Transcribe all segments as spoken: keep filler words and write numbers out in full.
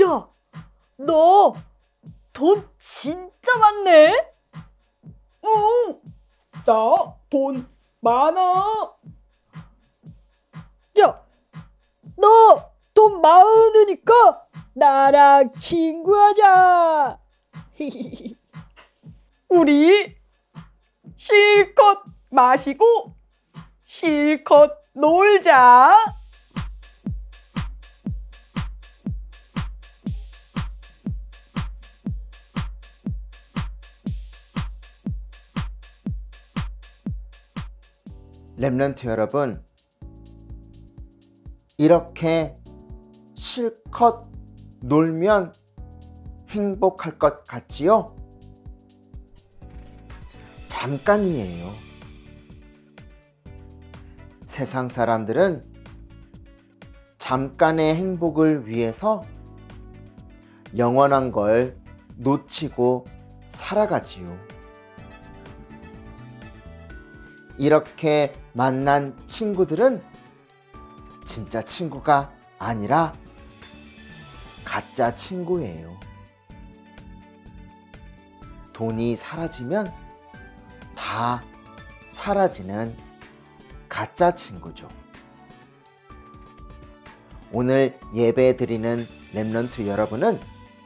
야, 너 돈 진짜 많네? 응, 나 돈 많아. 야, 너 돈 많으니까 나랑 친구하자. 우리 실컷 마시고 실컷 놀자. 랩런트 여러분, 이렇게 실컷 놀면 행복할 것 같지요? 잠깐이에요. 세상 사람들은 잠깐의 행복을 위해서 영원한 걸 놓치고 살아가지요. 이렇게 만난 친구들은 진짜 친구가 아니라 가짜 친구예요. 돈이 사라지면 다 사라지는 가짜 친구죠. 오늘 예배 드리는 랩런트 여러분은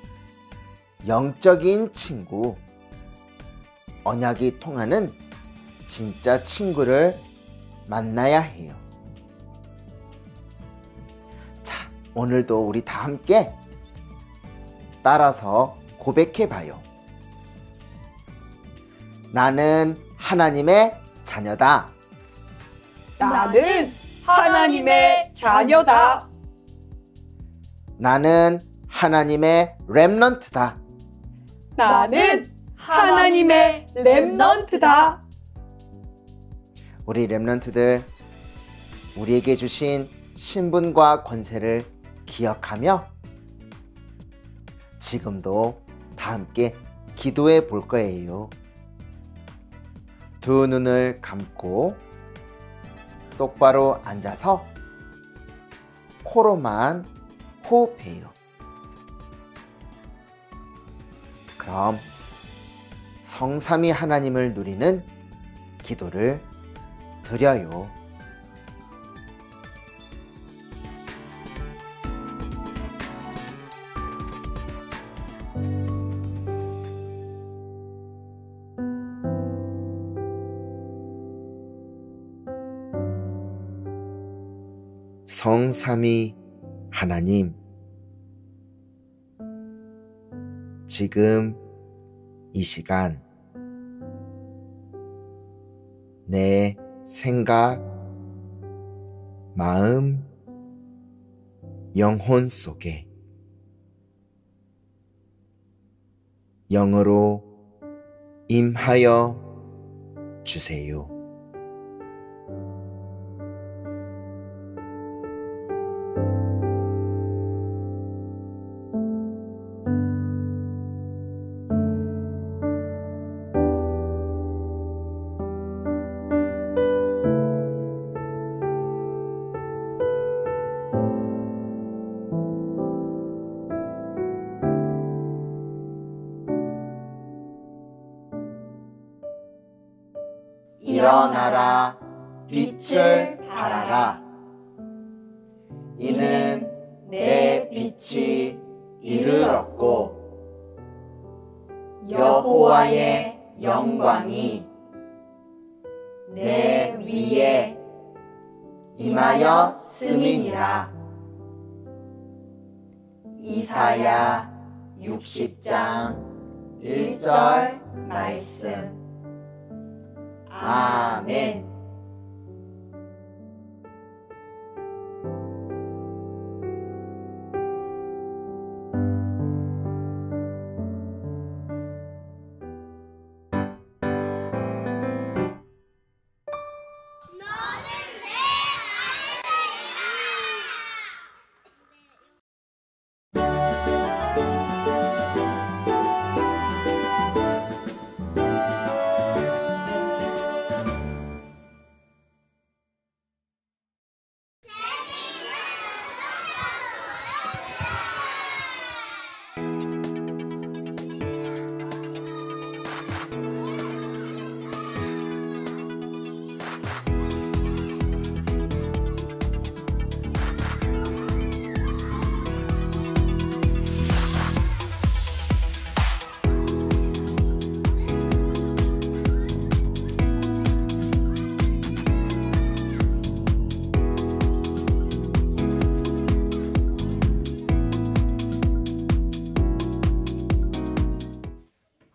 영적인 친구, 언약이 통하는 진짜 친구를 만나야 해요. 자, 오늘도 우리 다 함께 따라서 고백해 봐요. 나는 하나님의 자녀다. 나는 하나님의 자녀다. 나는 하나님의 랩런트다. 나는 하나님의 랩런트다. 우리 랩런트들, 우리에게 주신 신분과 권세를 기억하며 지금도 다 함께 기도해 볼 거예요. 두 눈을 감고 똑바로 앉아서 코로만 호흡해요. 그럼 성삼위 하나님을 누리는 기도를 드려요. 성삼위 하나님, 지금 이 시간 내 생각, 마음, 영혼 속에 영으로 임하여 주세요. 일어나라, 빛을 발하라. 이는 내 빛이 이를 얻고 여호와의 영광이 내 위에 임하였음이니라. 이사야 육십 장 일 절 말씀. 아멘.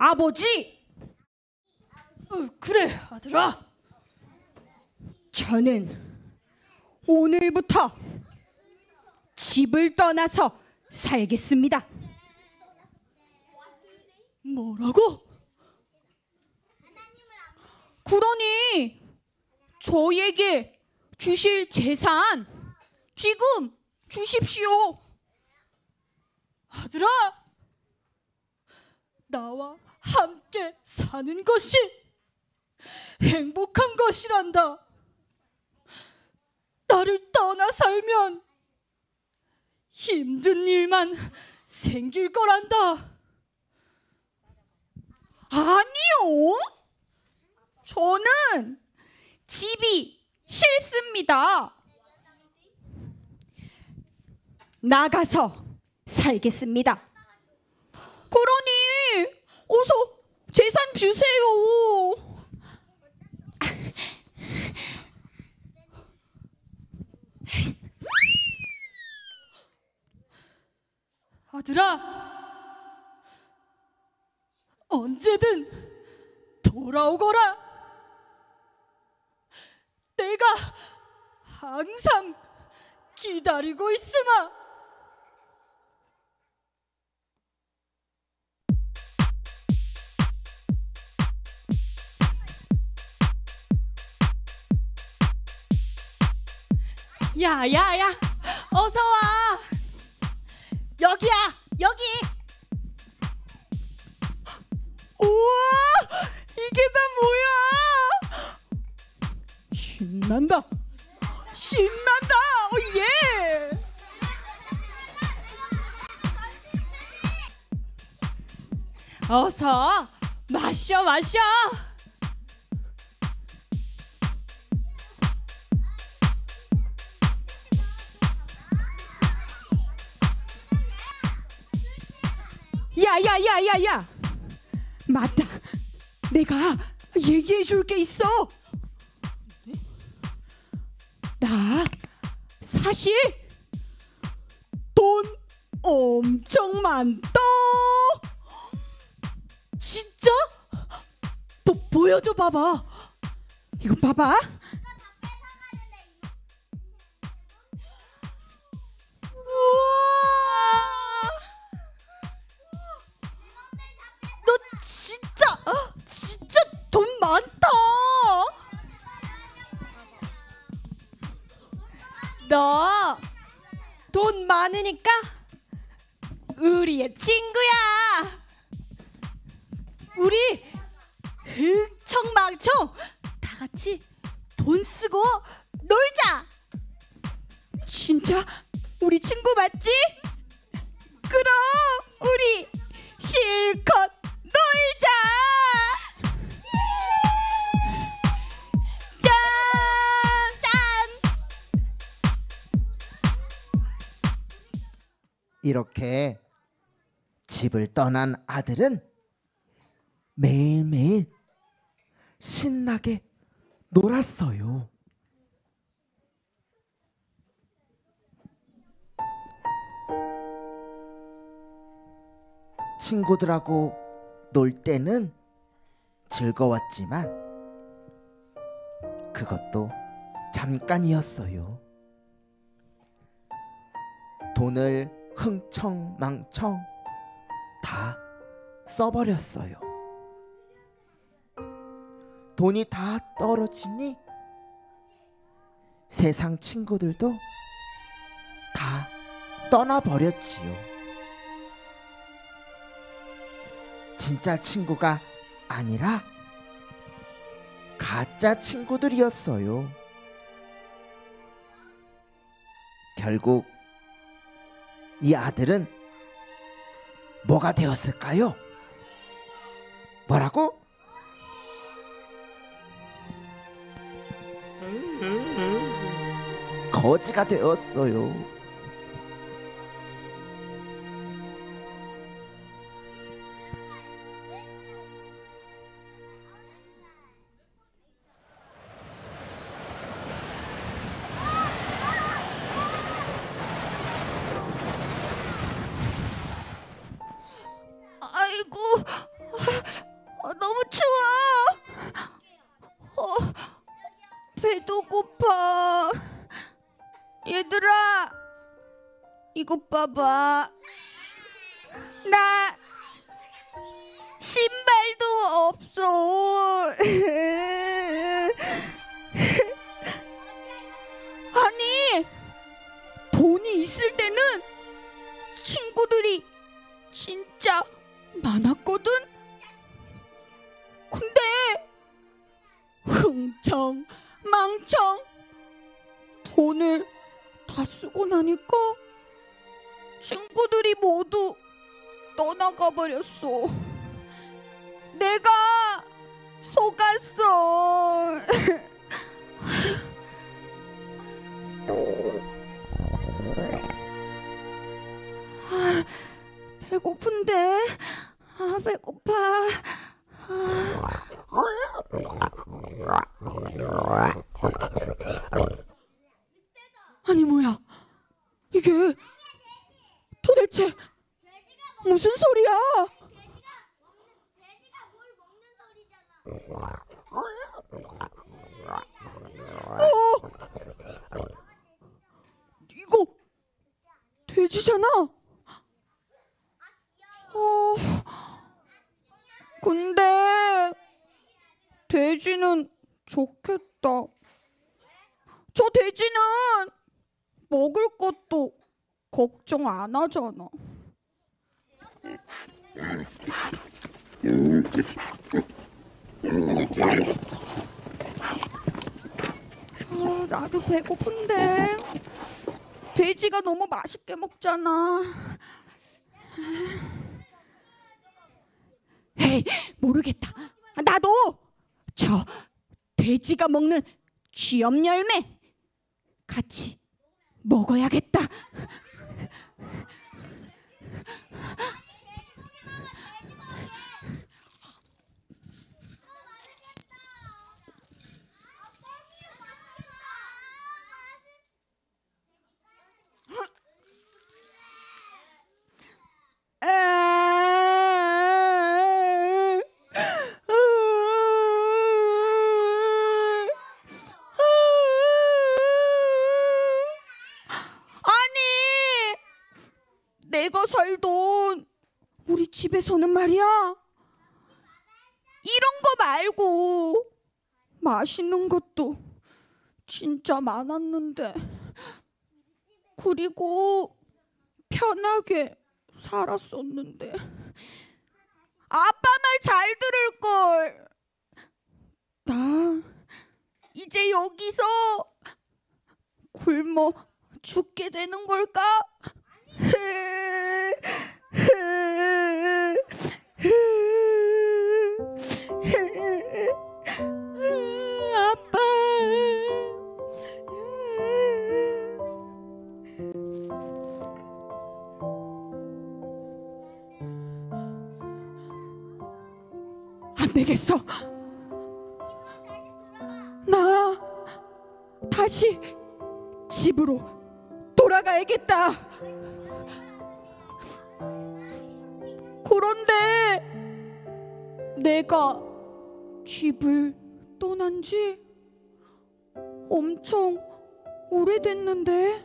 아버지, 어, 그래 아들아. 저는 오늘부터 집을 떠나서 살겠습니다. 뭐라고? 그러니 저에게 주실 재산 지금 주십시오. 아들아, 나와 함께 사는 것이 행복한 것이란다. 나를 떠나 살면 힘든 일만 생길 거란다. 아니요, 저는 집이 싫습니다. 나가서 살겠습니다. 그러니 어서 재산 주세요. 아들아, 언제든 돌아오거라. 내가 항상 기다리고 있으마. 야야야, 어서 와. 여기야, 여기. 우와, 이게 다 뭐야? 신난다, 신난다. 오, 예. 어서 마셔 마셔. 야야야야야, 맞다, 내가 얘기해 줄 게 있어. 나 사실 돈 엄청 많다. 진짜? 보, 보여줘 봐봐. 이거 봐봐. 우와, 너 진짜 진짜 돈 많다. 너 돈 많으니까 우리의 친구야. 우리 흥청망청 다 같이 돈 쓰고 놀자. 진짜 우리 친구 맞지? 그럼 우리 실컷 놀자. 짠! 짠! 이렇게 집을 떠난 아들은 매일매일 신나게 놀았어요. 친구들하고 놀 때는 즐거웠지만 그것도 잠깐이었어요. 돈을 흥청망청 다 써버렸어요. 돈이 다 떨어지니 세상 친구들도 다 떠나버렸지요. 진짜 친구가 아니라 가짜 친구들이었어요. 결국 이 아들은 뭐가 되었을까요? 뭐라고? 거지가 되었어요. 아이고, 이것 봐봐. 나 신발도 없어. 아니, 돈이 있을 때는 친구들이 진짜 많았거든. 근데 흥청 망청 돈을 다 쓰고 나니까 친구들이 모두 떠나가 버렸어. 내가 속았어. 아, 배고픈데. 아, 배고파. 아니 뭐야? 이게 도대체 무슨 소리야? 어? 이거 돼지잖아. 어, 근데 돼지는 좋겠다. 저 돼지는 먹을 것도 걱정 안 하잖아. 아, 나도 배고픈데. 돼지가 너무 맛있게 먹잖아. 에이, 모르겠다. 나도 저 돼지가 먹는 쥐염 열매 같이 먹어야겠다. 내가 살던 우리 집에서는 말이야, 이런 거 말고 맛있는 것도 진짜 많았는데, 그리고 편하게 살았었는데. 아빠 말 잘 들을 걸. 나 이제 여기서 굶어 죽게 되는 걸까? 아빠. 안 되겠어. 나 다시 집으로 돌아가야겠다. 그런데 내가 집을 떠난 지 엄청 오래됐는데,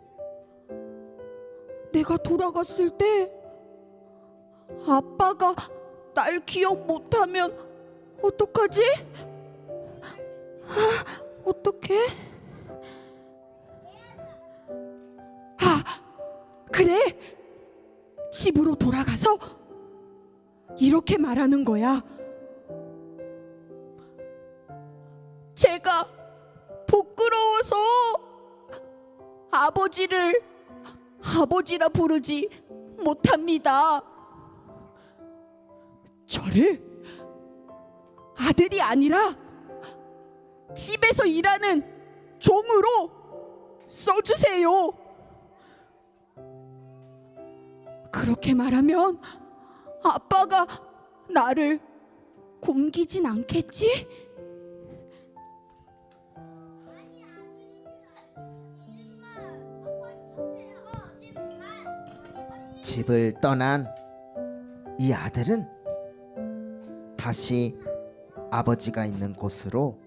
내가 돌아갔을 때 아빠가 날 기억 못하면 어떡하지? 아, 어떡해? 아, 그래. 집으로 돌아가서 이렇게 말하는 거야. 제가 부끄러워서 아버지를 아버지라 부르지 못합니다. 저를 아들이 아니라 집에서 일하는 종으로 써주세요. 그렇게 말하면 아빠가 나를 굶기진 않겠지? 집을 떠난 이 아들은 다시 아버지가 있는 곳으로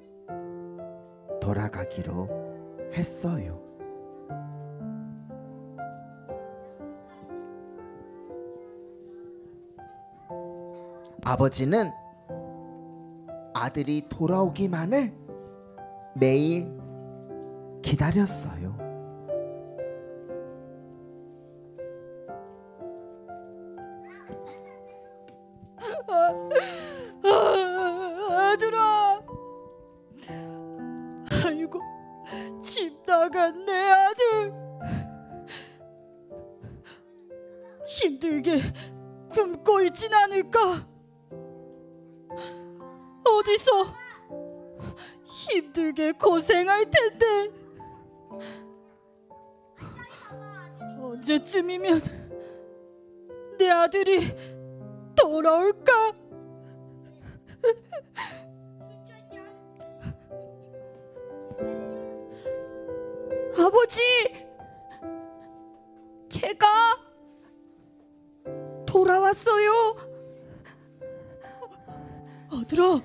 돌아가기로 했어요. 아버지는 아들이 돌아오기만을 매일 기다렸어요. 아, 아들아, 아이고, 집 나간 내 아들 힘들게 굶고 있진 않을까? 어디서 힘들게 고생할 텐데 언제쯤이면 내 아들이 돌아올까? 아버지, 제가 돌아왔어요. 아들아,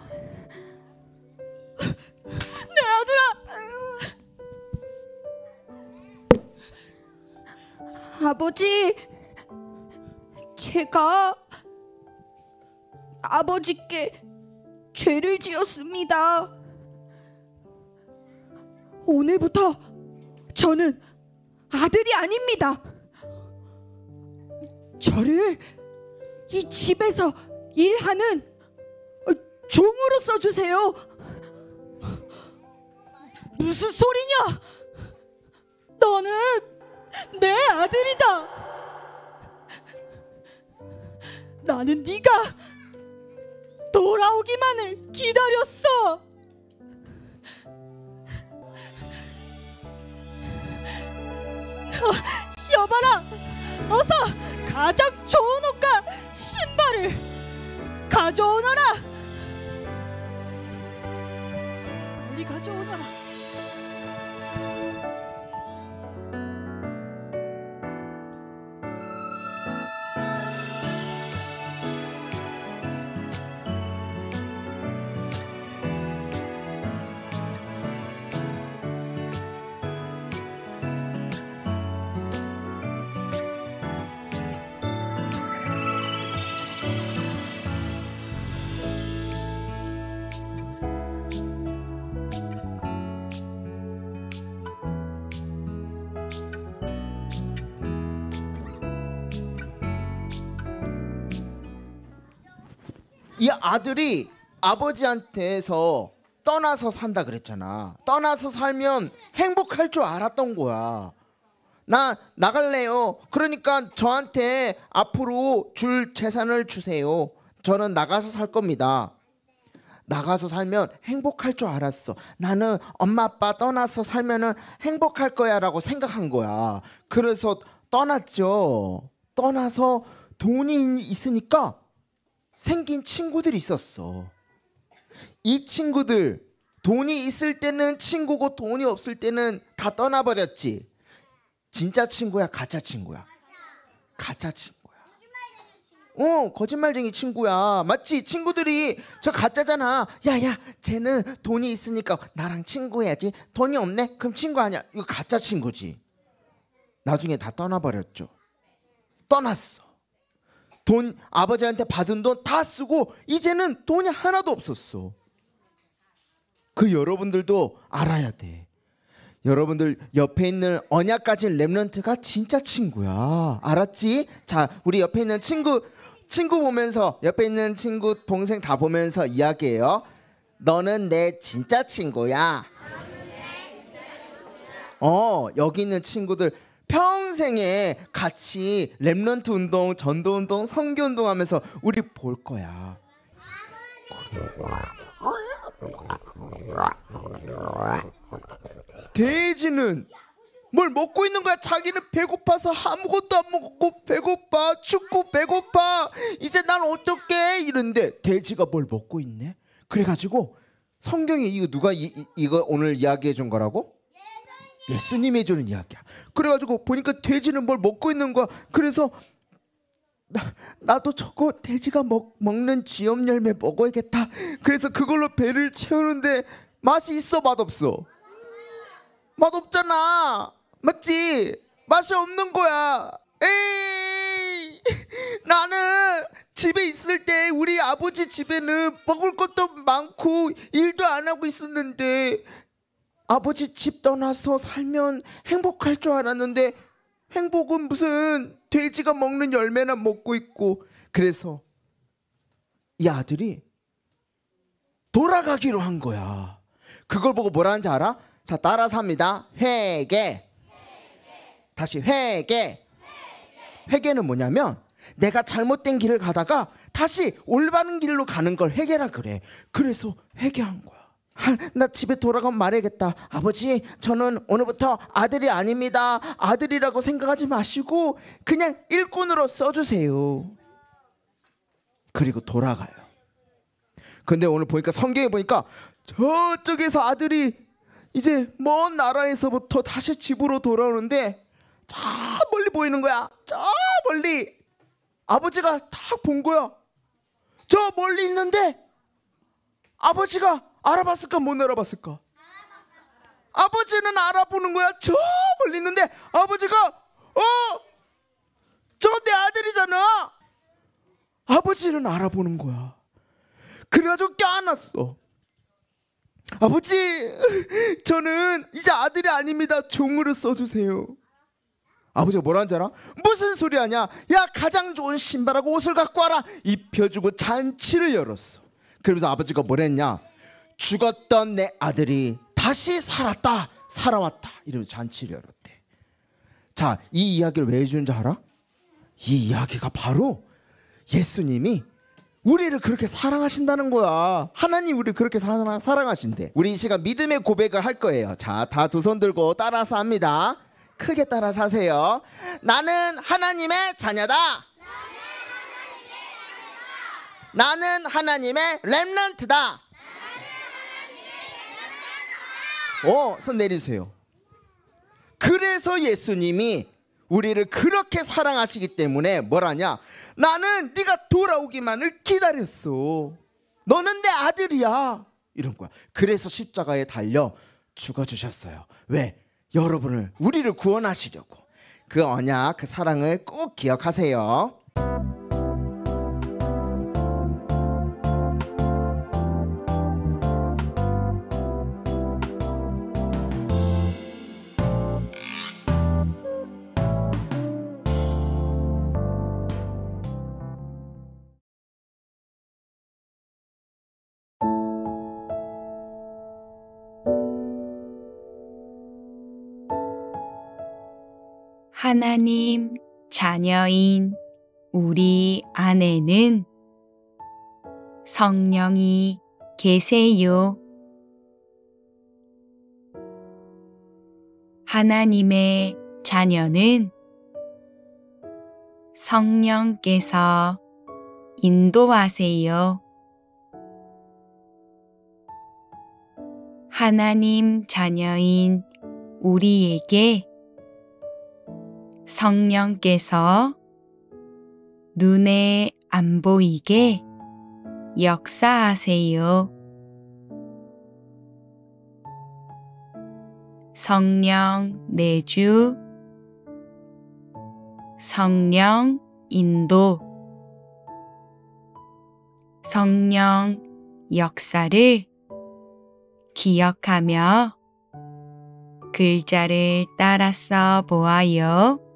내 아들아. 아버지, 제가 아버지께 죄를 지었습니다. 오늘부터 저는 아들이 아닙니다. 저를 이 집에서 일하는 종으로 써주세요. 무슨 소리냐? 너는 내 아들이다. 나는 네가 돌아오기만을 기다렸어. 여봐라, 어서 가장 좋은 옷과 신발을 가져오너라. 빨리 가져오너라. 이 아들이 아버지한테서 떠나서 산다 그랬잖아. 떠나서 살면 행복할 줄 알았던 거야. 나 나갈래요. 그러니까 저한테 앞으로 줄 재산을 주세요. 저는 나가서 살 겁니다. 나가서 살면 행복할 줄 알았어. 나는 엄마 아빠 떠나서 살면은 행복할 거야 라고 생각한 거야. 그래서 떠났죠. 떠나서 돈이 있으니까 생긴 친구들이 있었어. 이 친구들 돈이 있을 때는 친구고 돈이 없을 때는 다 떠나버렸지. 진짜 친구야, 가짜 친구야? 가짜 친구야. 어, 거짓말쟁이 친구야. 맞지? 친구들이 저 가짜잖아. 야야, 쟤는 돈이 있으니까 나랑 친구해야지. 돈이 없네? 그럼 친구 아니야. 이거 가짜 친구지. 나중에 다 떠나버렸죠. 떠났어. 돈, 아버지한테 받은 돈 다 쓰고 이제는 돈이 하나도 없었어. 그 여러분들도 알아야 돼. 여러분들 옆에 있는 언약 가진 렘넌트가 진짜 친구야. 알았지? 자, 우리 옆에 있는 친구 친구 보면서, 옆에 있는 친구 동생 다 보면서 이야기해요. 너는 내 진짜 친구야. 어, 여기 있는 친구들 평생에 같이 렘넌트 운동, 전도 운동, 선교 운동 하면서 우리 볼 거야. 돼지는 뭘 먹고 있는 거야. 자기는 배고파서 아무것도 안 먹고 배고파 죽고 배고파. 이제 난 어떡해 이러는데 돼지가 뭘 먹고 있네. 그래가지고 성경에 이거 누가 이, 이, 이거 오늘 이야기해 준 거라고? 예수님이 해주는 이야기야. 그래가지고 보니까 돼지는 뭘 먹고 있는 거야. 그래서 나, 나도 저거 돼지가 먹, 먹는 쥐염 열매 먹어야겠다. 그래서 그걸로 배를 채우는데 맛이 있어, 맛없어? 맛없잖아. 맞지? 맛이 없는 거야. 에이, 나는 집에 있을 때 우리 아버지 집에는 먹을 것도 많고 일도 안 하고 있었는데 아버지 집 떠나서 살면 행복할 줄 알았는데 행복은 무슨 돼지가 먹는 열매나 먹고 있고, 그래서 이 아들이 돌아가기로 한 거야. 그걸 보고 뭐라는지 알아? 자, 따라서 합니다. 회개. 다시 회개. 회개는 뭐냐면 내가 잘못된 길을 가다가 다시 올바른 길로 가는 걸 회개라 그래. 그래서 회개한 거야. 아, 나 집에 돌아가면 말해야겠다. 아버지, 저는 오늘부터 아들이 아닙니다. 아들이라고 생각하지 마시고 그냥 일꾼으로 써주세요. 그리고 돌아가요. 근데 오늘 보니까 성경에 보니까 저쪽에서 아들이 이제 먼 나라에서부터 다시 집으로 돌아오는데 저 멀리 보이는 거야. 저 멀리 아버지가 다 본 거야. 저 멀리 있는데 아버지가 알아봤을까 못 알아봤을까? 아버지는 알아보는 거야. 저 멀리 있는데 아버지가 어? 저 내 아들이잖아. 아버지는 알아보는 거야. 그래가지고 껴안았어. 아버지, 저는 이제 아들이 아닙니다. 종으로 써주세요. 아버지가 뭐라는 줄 알아? 무슨 소리 하냐? 야, 가장 좋은 신발하고 옷을 갖고 와라. 입혀주고 잔치를 열었어. 그러면서 아버지가 뭐랬냐? 죽었던 내 아들이 다시 살았다, 살아왔다, 이러면서 잔치를 열었대. 자, 이 이야기를 왜 해주는지 알아? 이 이야기가 바로 예수님이 우리를 그렇게 사랑하신다는 거야. 하나님 우리를 그렇게 사랑, 사랑하신대. 우리 이 시간 믿음의 고백을 할 거예요. 자, 다 두 손 들고 따라서 합니다. 크게 따라서 하세요. 나는 하나님의 자녀다. 나는 하나님의 렘넌트다. 어, 손 내리세요. 그래서 예수님이 우리를 그렇게 사랑하시기 때문에 뭐라냐? 나는 네가 돌아오기만을 기다렸어. 너는 내 아들이야. 이런 거야. 그래서 십자가에 달려 죽어주셨어요. 왜? 여러분을, 우리를 구원하시려고. 그 언약, 그 사랑을 꼭 기억하세요. 하나님 자녀인 우리 안에는 성령이 계세요. 하나님의 자녀는 성령께서 인도하세요. 하나님 자녀인 우리에게 성령께서 눈에 안 보이게 역사하세요. 성령 내주, 성령 인도, 성령 역사를 기억하며 글자를 따라 써 보아요.